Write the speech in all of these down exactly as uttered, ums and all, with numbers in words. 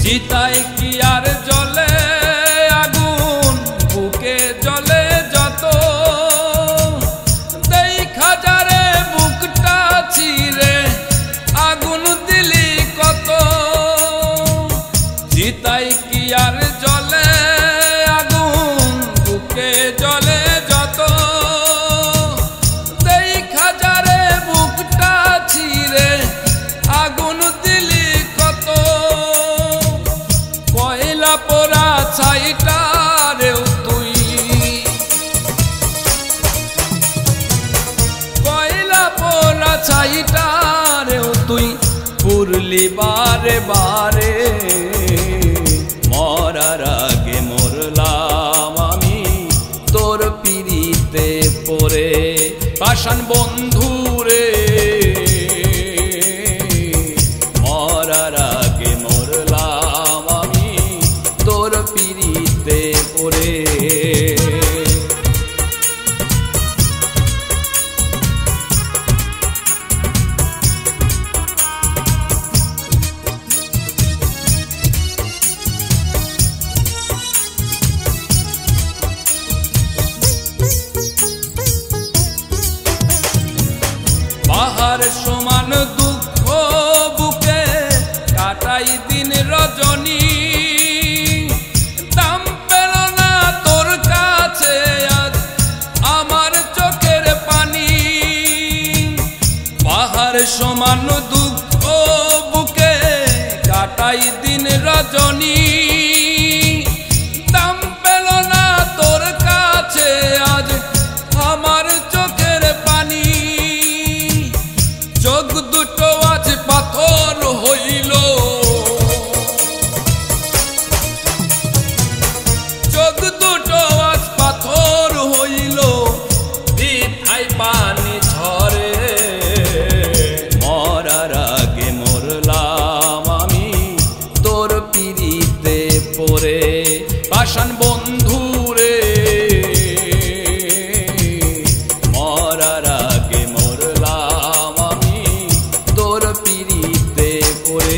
চিতায় কি আর জ্বলে আগুন, বুকে জ্বলে যত, দেখা যারে বুকটা চিরে আগুন দিলি কত। চিতায় কি আর জ্বলে আগুন, বুকে জ্বলে যত, দেখা যারে বুকটা চিরে আগুন দিলি কত। কয়লা পোড়া ছাইটারেও তুই, কয়লা পোড়া ছাইটারেও তুই পুরলি বারে বারে। মরার আগে মরলাম আমি তোর পিড়িতে পড়ে, পাষাণ বন্ধুরে। মরার আগে মরলাম আমি তোর পিড়িতে পড়ে। পাহাড় সমান দুঃখ বুকে কাটাই দিন রজনী, দাম পেল না তোর কাছে আজ আমার চোখের পানি। পাহাড় সমান দুঃখ বুকে কাটাই দিন রজনী, দাম পেল না তোর কাছে আজ আমার চোখের পানি। চোখ দুটো আজ পাথর হইল, চোখ দুটো আজ পাথর হইল, বৃথায় পানি ঝরে। মরার আগে মরলাম আমি তোর পিড়িতে পড়ে, পাষাণ বন্ধুরে। মরার আগে মরলাম আমি তোর পিড়িতে পড়ে।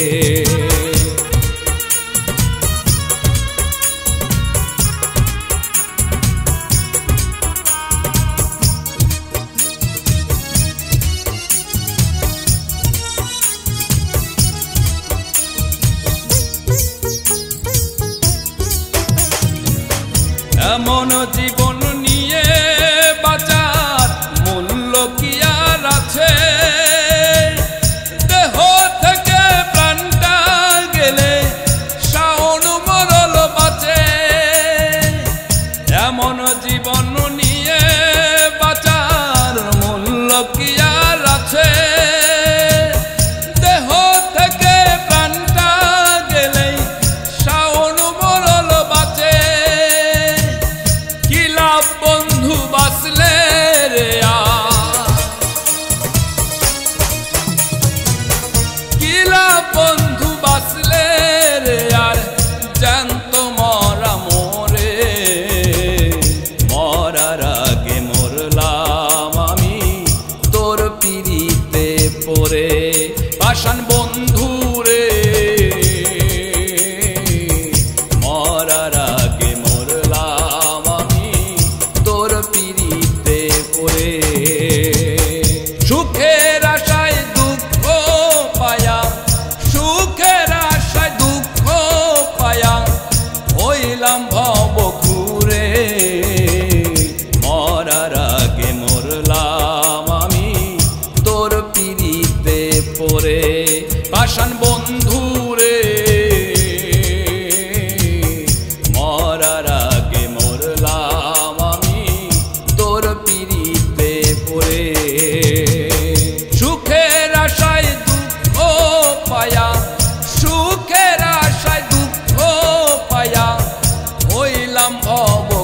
এমন জীবন নিয়ে বাঁচার মূল্য কি আর আছে? দেহ থেকে প্রাণটা গেলে শাওন মরল বাঁচে। এমন জীবন নিয়ে বাঁচার মূল্য কি আর আছে? দেহ থেকে প্রাণটা গেলে শাওন মরল বাঁচে। কি লাভ বন্ধু বাঁচলে রে আর, কি লাভ বন্ধু বাঁচলে রে আর, জ্যান্ত মরা মোরে। মরার আগে মরলাম আমি তোর পিড়িতে পড়ে, পাষাণ বন্ধুরে। মরার আগে মরলাম আমি তোর পিড়িতে পড়ে। সুখের আশায় দুঃখ পায়া, সুখের আশায় দুঃখ পায়া হইলাম ভব ঘুরে। মরার আগে মরলাম আমি তোর পিড়িতে পড়ে, পাষাণ বন্ধুরে। মরার আগে মরলাম আমি তোর পিড়িতে পড়ে। সুখের আশায় দুঃখ পায়া, সুখের আশায় দুঃখ পায়া হইলাম ভব